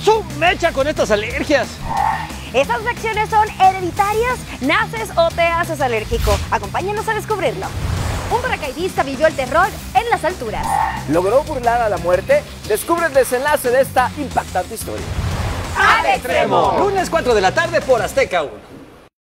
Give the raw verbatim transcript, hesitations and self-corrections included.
¡Su mecha con estas alergias! ¿Estas reacciones son hereditarias? ¿Naces o te haces alérgico? Acompáñanos a descubrirlo. Un paracaidista vivió el terror en las alturas. ¿Logró burlar a la muerte? Descubre el desenlace de esta impactante historia. ¡Al extremo! Lunes cuatro de la tarde por Azteca uno.